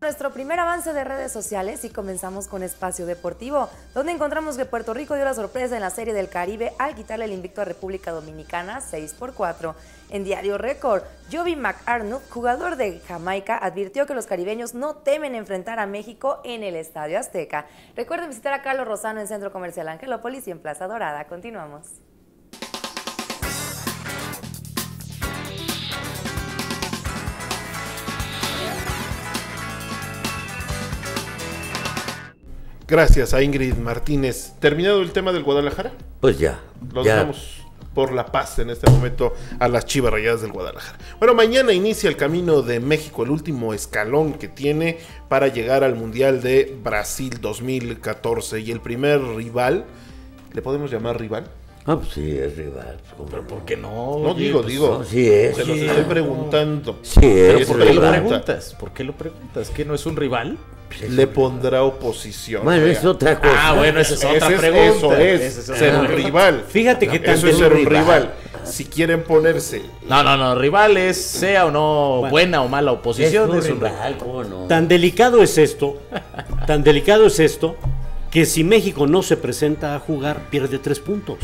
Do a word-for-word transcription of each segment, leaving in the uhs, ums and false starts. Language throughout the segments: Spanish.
Nuestro primer avance de redes sociales y comenzamos con Espacio Deportivo, donde encontramos que Puerto Rico dio la sorpresa en la Serie del Caribe al quitarle el invicto a República Dominicana seis por cuatro. En Diario Récord, Joby McArnold, jugador de Jamaica, advirtió que los caribeños no temen enfrentar a México en el Estadio Azteca. Recuerden visitar a Carlos Rosano en Centro Comercial Angelópolis y en Plaza Dorada. Continuamos. Gracias a Ingrid Martínez. ¿Terminado el tema del Guadalajara? Pues ya. Lo ya. dejamos por la paz en este momento a las Chivas Rayadas del Guadalajara. Bueno, mañana inicia el camino de México, el último escalón que tiene para llegar al Mundial de Brasil dos mil catorce. Y el primer rival, ¿le podemos llamar rival? Ah, pues sí, es rival. ¿Pero por qué no? No, Oye, digo, pues, digo. No, sí es. Se los estoy preguntando. Sí es. ¿Por qué lo pregunta. preguntas? ¿Por qué lo preguntas? ¿Que no es un rival? Le pondrá oposición. Bueno, vea. es otra cosa. Ah, bueno, esa es otra Ese es- pregunta. Eso es, Esa es otra ser un pregunta. rival. Fíjate que Eso tanto es ser un rival. rival. Si quieren ponerse No, no, no, rivales, sea o no Bueno. buena o mala Es oposición, un es un rival. rival, ¿cómo no? Tan delicado es esto, tan delicado es esto, que si México no se presenta a jugar, pierde tres puntos.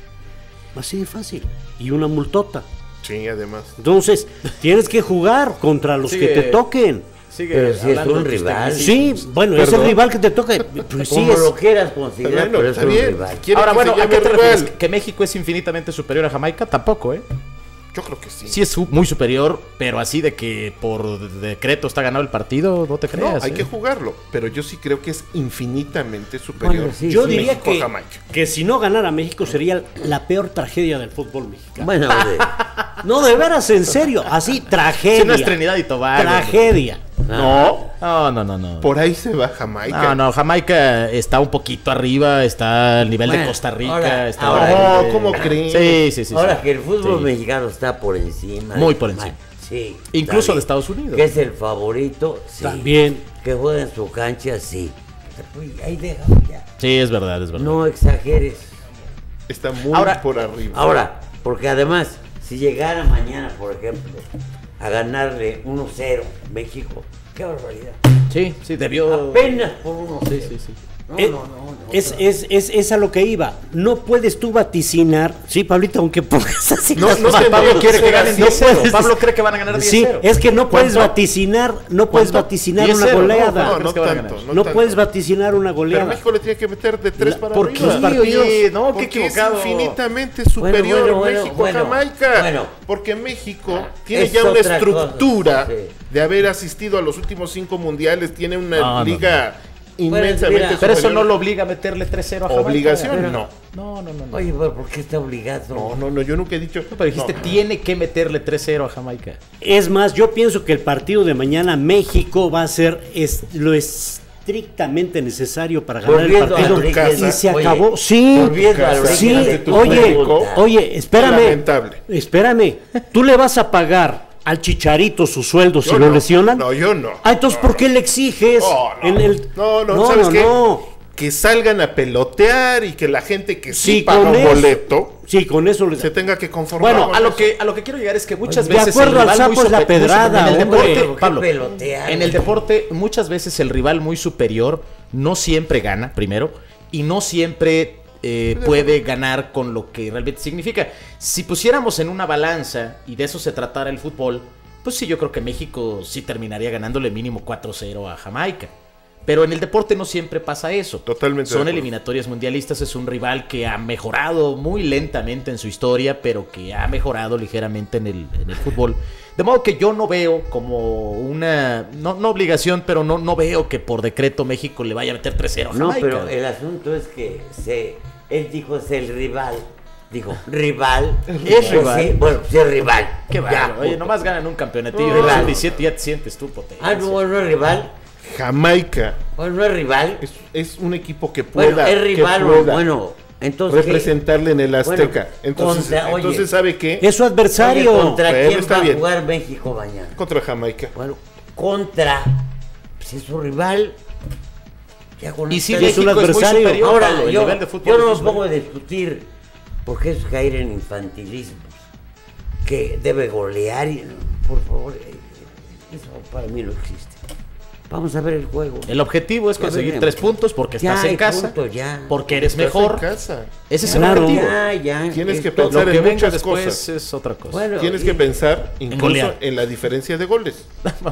Así de fácil. Y una multota. Sí, además. Entonces, tienes que jugar contra los Sigue. que te toquen. Sigue Pero si es hablando un de tus rival. Sí, bueno, es Perdón. el rival que te toca. Pues sí, Como es. lo quieras considerar, Bueno, pero es está un bien. rival. ¿Quiere Ahora, que bueno, se ¿a qué llame te refieres? rival? ¿Que México es infinitamente superior a Jamaica? Tampoco, ¿eh? Yo creo que sí. Sí es su- muy superior, pero así de que por decreto está ganado el partido, no te No, creas. hay ¿eh? que jugarlo, pero yo sí creo que es infinitamente superior. Bueno, sí, Yo sí. diría México a que, Jamaica. que si no ganara México sería la peor tragedia del fútbol mexicano. Bueno, de- No, de veras, en serio, así, tragedia. Si no es Trinidad y Tobago. Tragedia. No, No, no, no, no. por ahí se va Jamaica. No, no, Jamaica está un poquito arriba, está al nivel de Bueno, Costa Rica. ahora- está ahora- al nivel No, de- ¿cómo creen? Sí, sí, sí. ahora sí. que el fútbol Sí. mexicano está por encima. Muy de- por encima. Sí. Incluso está de bien. Estados Unidos. Que es el favorito, sí. También. Que juega en su cancha, sí. Uy, ahí deja ya. Sí, es verdad, es verdad. No exageres. Está muy Ahora- por arriba. Ahora, porque además, si llegara mañana, por ejemplo, a ganarle uno cero México, qué barbaridad. Sí, sí, debió. Apenas por uno cero. Sí, sí, sí. No, Eh, no, no, no, es, no. es, es, es a lo que iba. No puedes tú vaticinar. Sí, Pablito, aunque pongas así. No, las no manos. te- Pablo quiere que ser ganen así. diez cero. puedes- Pablo cree que van a ganar diez Sí, cero. es que no puedes ¿Cuánto? vaticinar, no puedes ¿Cuánto? vaticinar diez una cero, goleada. No, ¿Cuánto no crees que van a tanto. ganar? No, No tanto. puedes vaticinar una Pero goleada. México le tiene que meter de tres La- para ¿por arriba. qué? Los partidos, no, qué Porque equivocado. es infinitamente Bueno, superior bueno, bueno, México bueno, a Jamaica. bueno. Porque México tiene Es ya una otra estructura cosa, sí. de haber asistido a los últimos cinco mundiales. Tiene una No, no, liga inmensamente Bueno, mira, Pero eso superior. no lo obliga a meterle tres cero a Jamaica. Obligación, Pero- no. No, no, no. no. Oye, pero ¿por qué está obligado? No, no, no, yo nunca he dicho. No, pero dijiste, no. tiene que meterle tres cero a Jamaica. Es más, yo pienso que el partido de mañana México va a ser es, lo estrictamente necesario para ganar el Volviendo partido. al origen, Y se oye, acabó. Sí, volviendo al origen sí. de tu Oye, pregunta. oye, espérame. Lamentable. Espérame. ¿Tú le vas a pagar al Chicharito su sueldo si Yo lo no. lesionan? No, yo no. Ah, entonces, No, ¿por qué le exiges? No, no. en el... no, no, no, ¿sabes no, qué? no. Que salgan a pelotear y que la gente que sí, Sí, paga con un eso. boleto Sí, con eso le... se tenga que conformar. Bueno, con A lo eso. que a lo que quiero llegar es que muchas De veces acuerdo el al rival sapo muy es la super- muy pedrada, super- en el hombre. deporte, ¿Por qué Pablo, pelotear? en el deporte muchas veces el rival muy superior no siempre gana primero y no siempre eh, puede ganar con lo que realmente significa. Si pusiéramos en una balanza y de eso se tratara el fútbol, pues sí, yo creo que México sí terminaría ganándole mínimo cuatro cero a Jamaica. Pero en el deporte no siempre pasa eso. Totalmente de Son acuerdo. eliminatorias mundialistas, es un rival que ha mejorado muy lentamente en su historia, pero que ha mejorado ligeramente en el, en el fútbol. De modo que yo no veo como una, no, no obligación, pero no, no veo que por decreto México le vaya a meter tres cero a No, Jamaica. pero el asunto es que se, él dijo es el rival. Dijo, rival. Es rival. Pues sí, bueno, sí es rival. Qué Ya, bárbaro. Oye, punto. nomás ganan un campeonatillo No, de rival. sub diecisiete, ya te sientes tú potencia. Ah, no, bueno, no es rival. Jamaica Bueno, no es rival. es, es un equipo que pueda, Bueno, es rival, que o- pueda bueno, entonces. ¿qué? representarle en el Azteca. Bueno, entonces, contra- oye, entonces ¿sabe qué? Es su Oye, adversario. ¿contra Bueno, quién está va bien. a jugar México mañana? Contra Jamaica. Bueno, contra. Pues es su rival. Ya con Y si esta- es un México es muy adversario. superior, Ahora, Pablo, el yo, nivel de fútbol yo es no muy me pongo a superior. discutir, porque eso es caer en infantilismos. Que debe golear y. Por favor, eh, eso para mí no existe. Vamos a ver el juego. El objetivo es Ya conseguir veremos. tres puntos porque Ya, estás en y casa, punto, ya. porque eres Estás mejor. en casa. Ese es Claro. el objetivo. Ya, ya. Tienes que esto- pensar Lo que en venga muchas después cosas. es otra cosa. Bueno, Tienes y- que pensar incluso golear. en la diferencia de goles.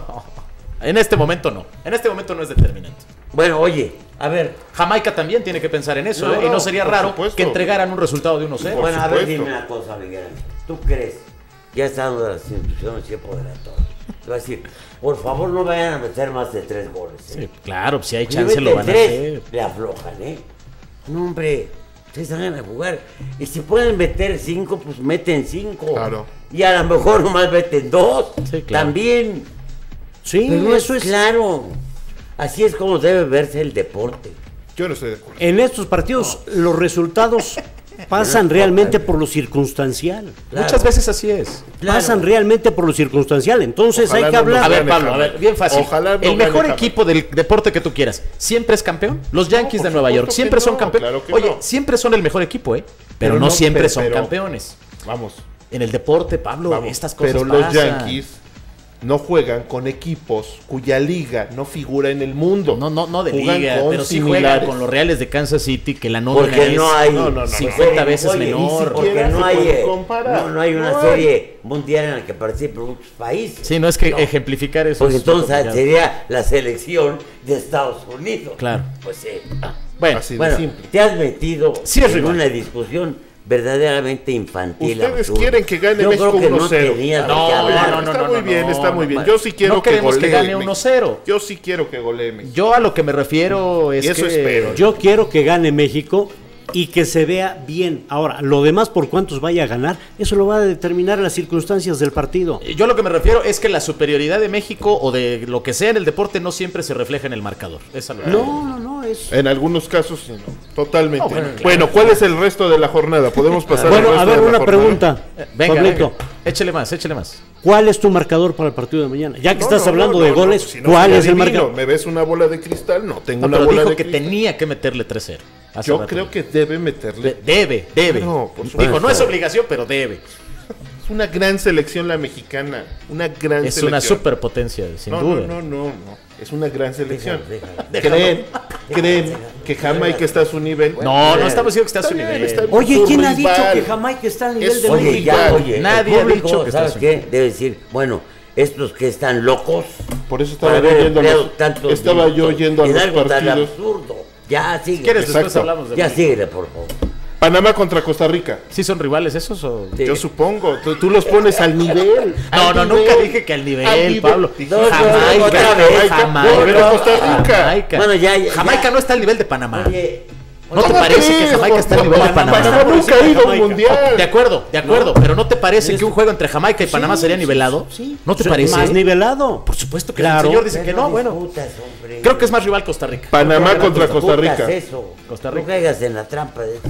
En este momento no. En este momento no es determinante. Bueno, oye, a ver. Jamaica también tiene que pensar en eso, No, ¿eh? Y no no, sería por raro supuesto. que entregaran un resultado de uno cero. Por bueno, a ver, supuesto. dime una cosa, Miguel. ¿Tú crees? Ya estando las instituciones y todo. Te voy a decir, por favor, no vayan a meter más de tres goles. ¿eh? Sí, claro, si hay Si chance lo meten van a tres, hacer. le aflojan, ¿eh? No, hombre, ustedes van a jugar. Y si pueden meter cinco, pues meten cinco. Claro. Y a lo mejor nomás meten dos. Sí, claro. También. Sí, Pero eso es. claro. Así es como debe verse el deporte. Yo no estoy de acuerdo. En estos partidos, los resultados pasan realmente por lo circunstancial. Claro. Muchas veces así es. Claro. Pasan realmente por lo circunstancial. Entonces Ojalá hay que no nos hablar. A ver, gane Pablo, a ver, Jamaica. bien fácil. Ojalá no el gane mejor Jamaica. equipo del deporte que tú quieras, ¿siempre es campeón? Los Yankees por de Nueva supuesto York, que ¿siempre son no, campeones? claro que Oye, no. siempre son el mejor equipo, ¿eh? Pero, Pero no, no, siempre pero- son pero- campeones. Vamos. En el deporte, Pablo, Vamos, estas cosas pero los pasan. Yankees no juegan con equipos cuya liga no figura en el mundo. No, no, no de Juegan liga, con pero sí similares. juegan con los Reales de Kansas City, que la nómina Porque es no hay No, no, no, cincuenta no. veces Oye, ni menor. Porque siquiera no se hay, puede eh, comparar. no, no hay una No hay. serie mundial en la que participen muchos países. Sí, no es que ejemplificar eso. Porque es entonces complicado. sería la selección de Estados Unidos. Claro. Pues sí. Bueno, Así de Bueno, simple. te has metido Sí, es en rival. una discusión verdaderamente infantil. Ustedes absurda. quieren que gane Yo México creo que no uno cero. tenías de No, qué hablar. no, no, está muy bien, está muy bien. no. Yo sí quiero No que queremos que golee gane México. uno cero. Yo sí quiero que golee México. Yo a lo que me refiero es Y eso que espero. Yo quiero que gane México y que se vea bien. Ahora, lo demás por cuántos vaya a ganar, eso lo va a determinar las circunstancias del partido. Yo lo que me refiero es que la superioridad de México o de lo que sea en el deporte no siempre se refleja en el marcador. Esa lo No, no, no, es... En algunos casos, sí, no. Totalmente. No, bueno, bueno, claro. ¿cuál es el resto de la jornada? Podemos pasar al Bueno, resto a ver, de la una jornada? pregunta. Venga, Pablito, venga. Échele más, échele más. ¿cuál es tu marcador para el partido de mañana? Ya que No, estás no, hablando no, de no, goles, no, si no ¿cuál soy es el adivino. marcador? ¿Me ves una bola de cristal? No, tengo No, una pero bola dijo de que cristal. tenía que meterle tres cero. hace Yo rato. creo que debe meterle. De- debe, debe. Claro, por Dijo, supuesto. no es obligación, pero debe. Es una gran selección la mexicana. Una gran Es selección. una superpotencia, sin no, duda. No, no, no, no. Es una gran selección. Déjalo, déjalo. ¿Creen, creen que Jamaica está a su nivel? No, no estamos diciendo que está a su Está bien, nivel. está bien. Oye, Su ¿quién ha rival. dicho que Jamaica está al nivel Es de su Oye, México? ya, rival. oye. Nadie el ha público, dicho que ¿sabes está qué? Debe decir, bueno, estos que están locos. Por eso estaba por yo haber oyendo a empleado los, tantos estaba yo minutos oyendo a en los algo tan partidos. absurdo. Ya, sigue. Si quieres, después Exacto. hablamos de Ya México. síguele, por favor. Panamá contra Costa Rica. ¿Sí son rivales esos o...? Sí. Yo supongo. Tú, tú los pones al nivel. No, al no, nivel, nunca dije que al nivel, al nivel. Pablo. Dije, No, no, Jamaica, otra vez, Jamaica, volver a Costa Rica. Jamaica. Bueno, ya, ya, Jamaica ya. no está al nivel de Panamá. Oye, ¿No te ¿Cómo parece que crees? Jamaica está al Por- nivel de Panamá Panamá? nunca ha ido a un Jamaica. mundial. De acuerdo, de acuerdo, pero ¿no te parece que un juego entre Jamaica y Panamá sería nivelado? Sí. ¿No te O sea, parece? Más nivelado. Por supuesto que Claro. el señor dice ya que no no, bueno. discutas, hombre. Creo que es más rival Costa Rica. Panamá No contra Costa discutas Rica. Eso. Costa No Rica. caigas en la trampa de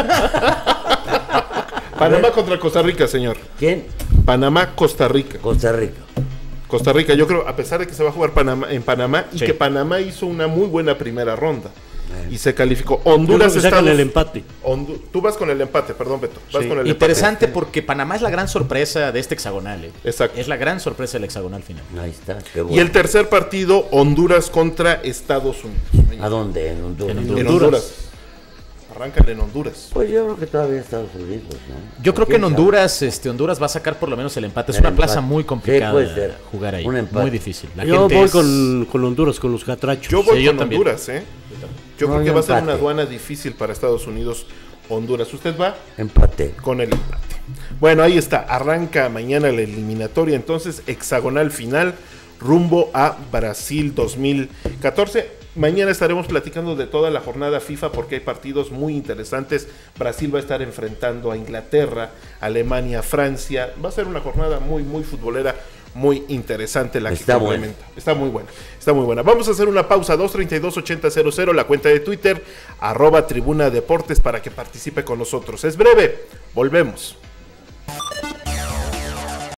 Panamá contra Costa Rica, señor. ¿Quién? Panamá, Costa Rica. Costa Rica. Costa Rica, yo creo, a pesar de que se va a jugar Panamá, en Panamá y Sí. que Panamá hizo una muy buena primera ronda y se calificó. Yo creo Honduras que sacan Estados- el empate. Hondu- Tú vas con el empate, perdón, Beto. Vas Sí, con el interesante porque Panamá es la gran sorpresa de este hexagonal. ¿eh? Exacto. Es la gran sorpresa del hexagonal final. Ahí está. Qué empate. bueno. Y el tercer partido, Honduras contra Estados Unidos. ¿A dónde? En Honduras. En En Honduras. Honduras. Arrancan en Honduras. Pues yo creo que todavía Estados Unidos, ¿no? Yo creo que en ¿Quién sabe? Honduras, este, Honduras va a sacar por lo menos el empate. Es El una plaza empate. muy Sí, complicada puede ser. jugar ahí. Un empate. Muy difícil. La Yo gente voy es- con, con Honduras, con los catrachos. Yo voy Sí, yo con también. Honduras, ¿eh? Yo No, creo que yo va a ser empate. una aduana difícil para Estados Unidos, Honduras. ¿Usted va? Empate. Con el empate. Bueno, ahí está. Arranca mañana la eliminatoria. Entonces, hexagonal final rumbo a Brasil dos mil catorce. Mañana estaremos platicando de toda la jornada FIFA porque hay partidos muy interesantes. Brasil va a estar enfrentando a Inglaterra, Alemania, Francia. Va a ser una jornada muy, muy futbolera, muy interesante la que Está buena. complementa. Está muy buena, está muy buena. Vamos a hacer una pausa, dos treinta y dos, ochenta cero cero, la cuenta de Twitter, arroba Tribuna Deportes para que participe con nosotros. Es breve, volvemos.